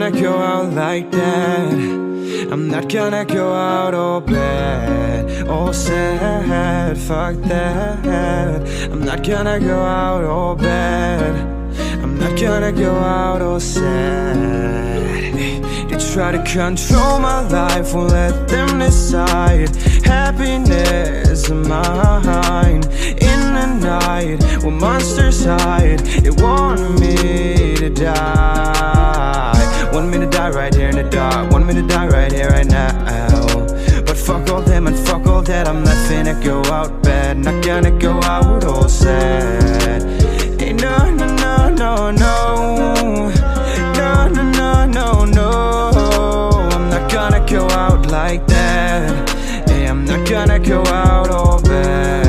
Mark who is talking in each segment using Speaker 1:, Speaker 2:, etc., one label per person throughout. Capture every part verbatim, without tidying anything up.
Speaker 1: gonna go out like that. I'm not gonna go out all bad, all sad, fuck that. I'm not gonna go out all bad. I'm not gonna go out all sad. They try to control my life, won't let them decide. Happiness of mine. In the night, where monsters hide, they want me to die. Want me to die right here in the dark. Want me to die right here, right now. But fuck all them and fuck all that. I'm not finna go out bad. Not gonna go out all sad. Hey, no, no, no, no, no. No, no, no, no, no. I'm not gonna go out like that. Hey, I'm not gonna go out all bad.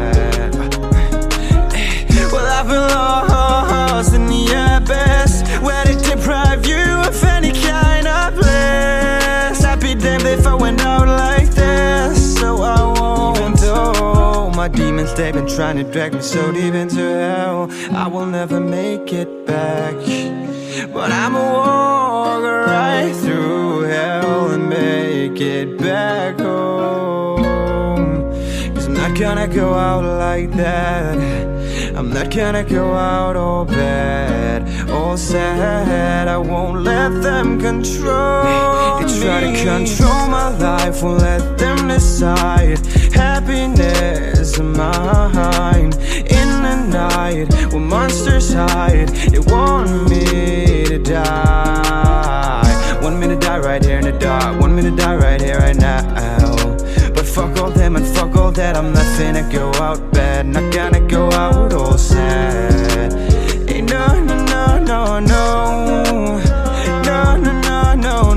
Speaker 1: Well, I've been lost in the abyss, where they deprive you of any kind of bliss. I'd be damned if I went out like this. So I won't. Even though my demons, they've been trying to drag me so deep into hell, I will never make it back. But I'ma walk right through hell and make it back home. Cause I'm not gonna go out like that. I'm not gonna go out all bad, all sad. I won't let them control me. They try to control my life, won't let them decide. Happiness of mine. In the night, where monsters hide, they want me to die. Want me to die right here in the dark. Want me to die right here, right now. But fuck all them and fuck all that. I'm not finna go out bad. Not gonna go out all sad. Hey, no, no, no, no, no. No, no, no, no,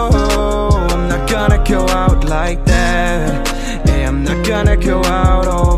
Speaker 1: no. I'm not gonna go out like that. Hey, I'm not gonna go out all